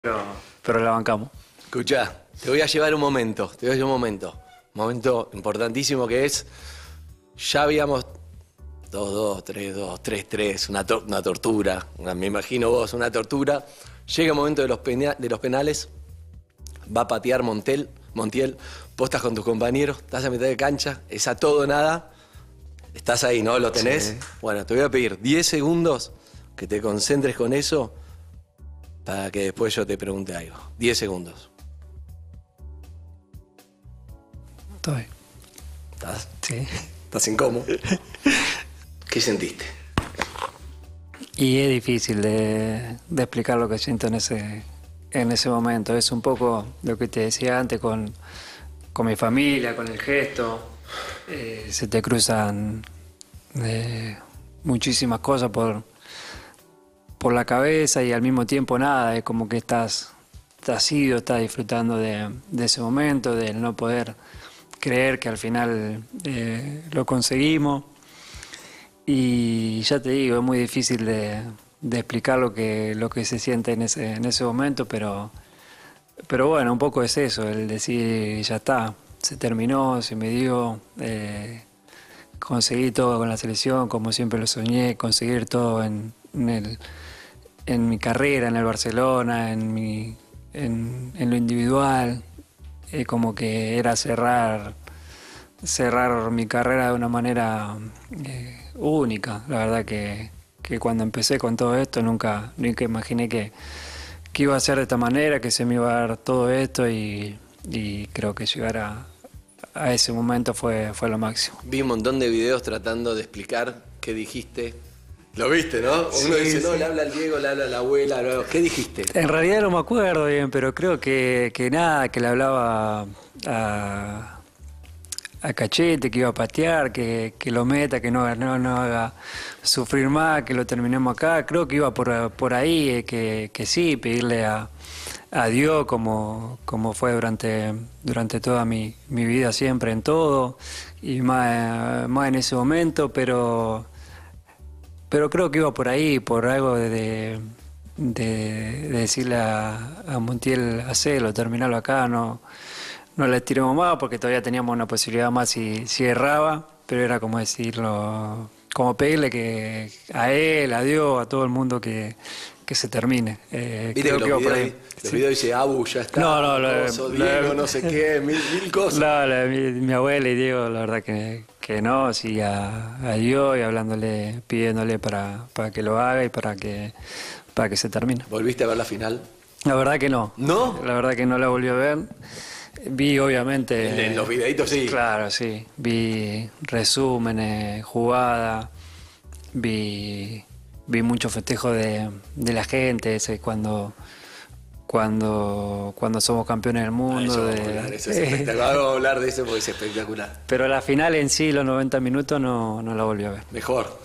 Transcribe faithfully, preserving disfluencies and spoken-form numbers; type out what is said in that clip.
pero, pero la bancamos. Escuchá, te voy a llevar un momento, te voy a llevar un momento. Un momento importantísimo que es, ya habíamos dos dos, tres dos, tres tres, una, tor una tortura, una, me imagino vos, una tortura. Llega el momento de los, de los penales, va a patear Montel, Montiel, vos estás con tus compañeros, estás a mitad de cancha, es a todo o nada, estás ahí, ¿no? ¿Lo tenés? Sí. Bueno, te voy a pedir diez segundos que te concentres con eso para que después yo te pregunte algo. diez segundos. Estoy. ¿Estás? Sí. ¿Estás incómodo? ¿Qué sentiste? Y es difícil de, de explicar lo que siento en ese, en ese momento. Es un poco lo que te decía antes con, con mi familia, con el gesto. Eh, se te cruzan eh, muchísimas cosas por, por la cabeza y al mismo tiempo nada. Es como que estás, estás ido, estás disfrutando de, de ese momento, del no poder creer que al final eh, lo conseguimos. Y ya te digo, es muy difícil de, de explicar lo que, lo que se siente en ese, en ese momento, pero, pero bueno, un poco es eso, el decir ya está, se terminó, se me dio, eh, conseguí todo con la selección, como siempre lo soñé, conseguir todo en, en, el, en mi carrera, en el Barcelona, en, mi, en, en lo individual, eh, como que era cerrar, cerrar mi carrera de una manera eh, única. La verdad que, que cuando empecé con todo esto nunca, nunca imaginé que, que iba a ser de esta manera, que se me iba a dar todo esto y, y creo que llegar a, a ese momento fue, fue lo máximo. Vi un montón de videos tratando de explicar qué dijiste. ¿Lo viste, no? Uno sí, dice, no, sí. le habla al Diego, le habla a la abuela, luego. ¿Qué dijiste? En realidad no me acuerdo bien, pero creo que, que nada, que le hablaba a... a Cachete, que iba a patear, que, que lo meta, que no, no, no haga sufrir más, que lo terminemos acá. Creo que iba por, por ahí, eh, que, que sí, pedirle a, a Dios como, como fue durante, durante toda mi, mi vida siempre en todo, y más, más en ese momento, pero, pero creo que iba por ahí, por algo de, de, de decirle a, a Montiel, hacelo, terminarlo acá, no... No le tiremos más porque todavía teníamos una posibilidad más si, si erraba, pero era como decirlo, como pedirle que a él, a Dios, a todo el mundo que, que se termine. Eh, ¿Viste creo que los que por videos, ahí. los Sí. videos dice Abu, ya está, No, no, lo- coso, lo- Diego, no sé qué, mil, mil cosas? No, la- mi, mi abuela y Diego, la verdad que, que no, sí a, a Dios y hablándole, pidiéndole para, para que lo haga y para que, para que se termine. ¿Volviste a ver la final? La verdad que no. ¿No? La verdad que no la volví a ver. Vi obviamente... En, en los videitos sí. Claro, sí. Vi resúmenes, jugadas, vi, vi mucho festejo de, de la gente, ese cuando, cuando, cuando somos campeones del mundo. Ah, eso vamos a de, hablar, eso es espectacular. Vamos a hablar de eso porque es espectacular. Pero la final en sí, los noventa minutos, no, no la volví a ver. Mejor.